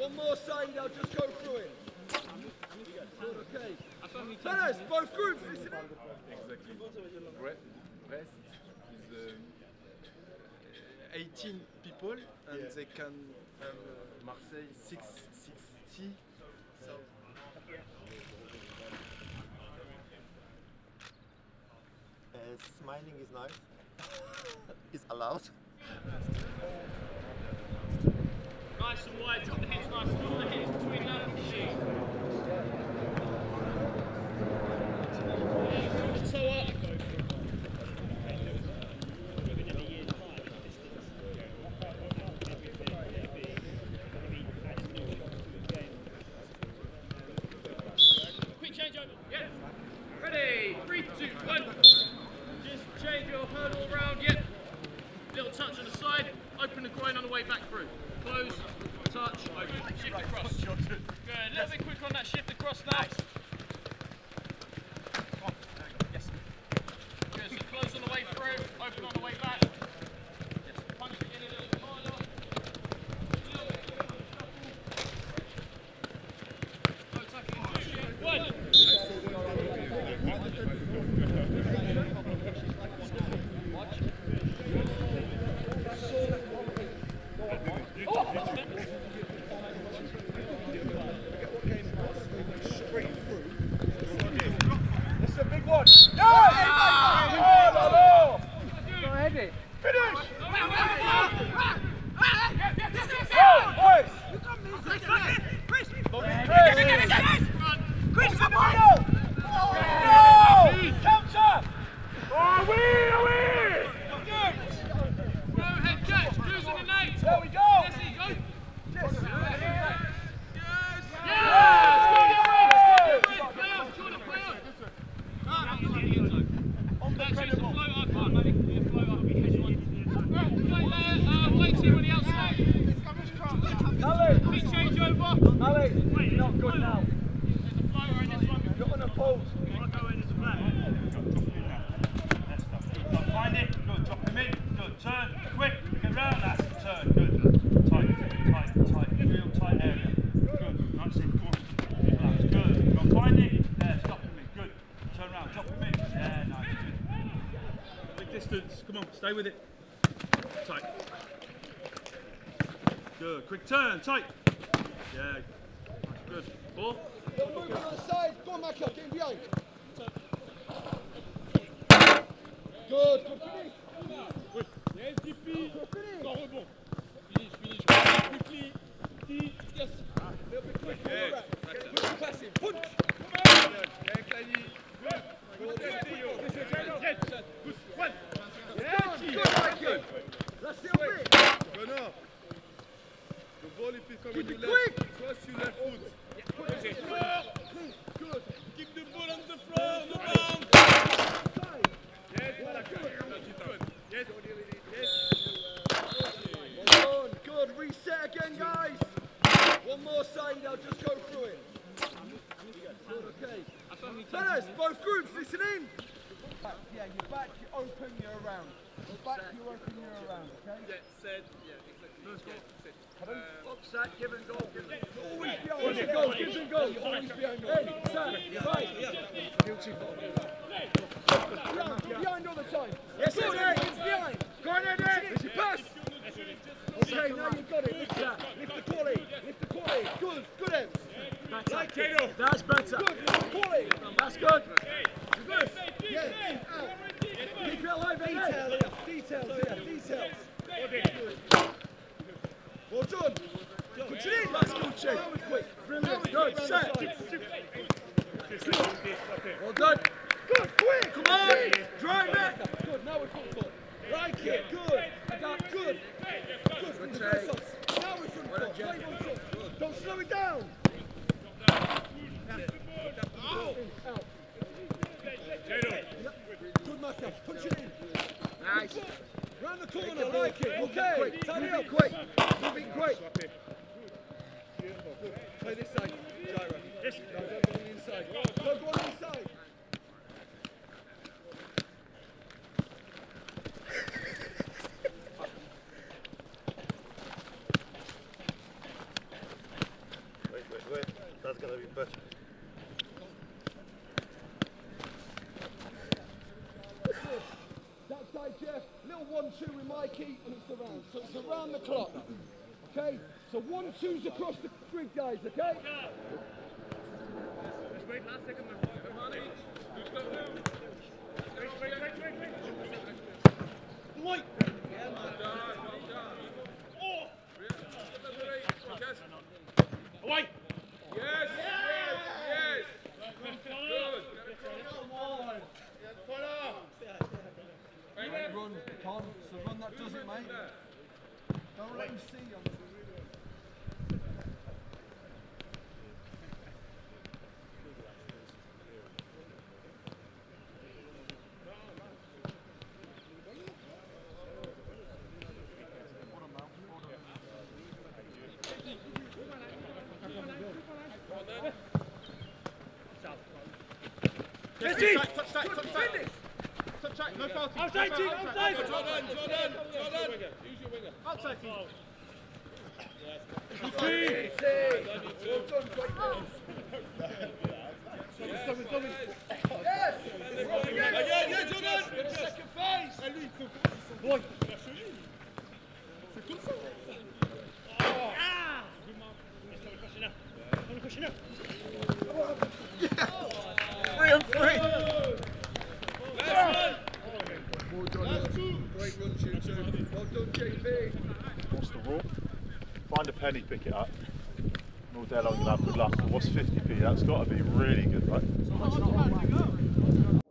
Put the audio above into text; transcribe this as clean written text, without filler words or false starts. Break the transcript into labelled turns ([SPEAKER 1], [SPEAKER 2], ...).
[SPEAKER 1] One more side, I'll just go through it. Good, okay. Fellas, both groups, listen in.
[SPEAKER 2] Exactly. Brest is 18 people, and they can Marseille 60. So.
[SPEAKER 3] Smiling is nice. Is allowed.
[SPEAKER 4] Nice and wide, drop the hips nice and on the hips between that and the shoe. So up. Quick change over. Yeah. Ready? 3, 2, 1. Just change your hurdle around. Yep. Little touch on the side. Open the groin on the way back through. Close, touch, open, shift across. Good, a little bit quicker on that shift across now. Yes. Good, so close on the way through, open on the way back. Just punch it in a little bit harder. No tucking into shift. 1.
[SPEAKER 1] It's a big one. No! Go ahead. Finish! Boys! Chris, come on! No! Counter! Are we?
[SPEAKER 4] No head catch, losing the name.
[SPEAKER 1] There we go!
[SPEAKER 4] Jesse, go!
[SPEAKER 1] Yes! Alex, you're not good now. You're on a pose.
[SPEAKER 5] Find it, good, drop him in, good, turn, quick, get round, that's the turn, good, tight, real tight area, good, that's it, go on, that's good, go on, find it, there, stop him in, good, turn around, drop him in, yeah, nice, good, big distance, come on, stay with it, tight, good, quick turn, tight, yeah, good, 4,
[SPEAKER 1] You're moving on the side, go on Macca, get in behind. Good, good finish.
[SPEAKER 4] Yes, Dippy.
[SPEAKER 1] Good finish.
[SPEAKER 4] Encore rebond. Finish. Quickly. Yes.
[SPEAKER 1] A little bit quick, all right. Good passing, punch. Good, Mikey. Let's see a bit.
[SPEAKER 2] Bernard, the ball if it comes
[SPEAKER 1] Keep
[SPEAKER 2] with
[SPEAKER 1] it
[SPEAKER 2] your
[SPEAKER 1] quick.
[SPEAKER 2] left, cross your left foot.
[SPEAKER 1] Good.
[SPEAKER 4] Keep the ball on the floor, on the bound.
[SPEAKER 2] Yes.
[SPEAKER 1] Well done. Good. Reset again, guys. One more side. I'll just go through it. Good. Okay. Fellas, both groups, listen in. Yeah, you're back. You open. You're around. You're back. You open. You're around. Okay.
[SPEAKER 2] Yeah, said. Yeah, exactly.
[SPEAKER 1] First goal.
[SPEAKER 2] Offside, give and go.
[SPEAKER 1] Always behind the goal. Give and go. Always behind goal. Hey, Sam. Right. Guilty. Behind all the time. Yes, sir. It's behind. Go on, Eddie. It's your pass. Okay, now you've got it. Lift that. Lift the quality. Lift the quality. Good. Good, Em. Like it.
[SPEAKER 4] That's better.
[SPEAKER 1] Good. Lift the quality.
[SPEAKER 4] That's good.
[SPEAKER 1] Reverse. Yeah. Out. Keep it alive, Eddie. Details here. Details. Well done. Continue. That's good, Chief. Quick. Brilliant. Good. Set. Well done. Good, quick! Come on! Drive it! Good, now we're front foot. Like it, good! Good! Good, take. Now we're front foot. Play front foot. Don't slow it down! Out! Good, Macca. Punch it in. Nice. Round the corner, like it. Okay. Tidy up. Quick. Moving quick. Play this side. Gyra. Yes. No, don't go on the inside. Don't go on the inside. yeah? Little 1-2 with Mikey, and it's around. So it's around the clock, okay? So 1-2's across the grid, guys, okay?
[SPEAKER 4] Wait! Away!
[SPEAKER 2] Yes, yes, yes. Good.
[SPEAKER 1] Run, Con. It's the run that does it, mate. Don't let him see you.
[SPEAKER 2] Touch tight, no foul.
[SPEAKER 4] Outside, team, outside!
[SPEAKER 2] Jordan. Use your winger.
[SPEAKER 4] Outside, team.
[SPEAKER 2] Yeah, Jordan. Second phase.
[SPEAKER 4] Boy.
[SPEAKER 1] Great run, shooter. Well done, JP.
[SPEAKER 5] What's the rule? Find a penny, pick it up. All day long you'll have good luck. But what's 50p? That's got to be really good, right?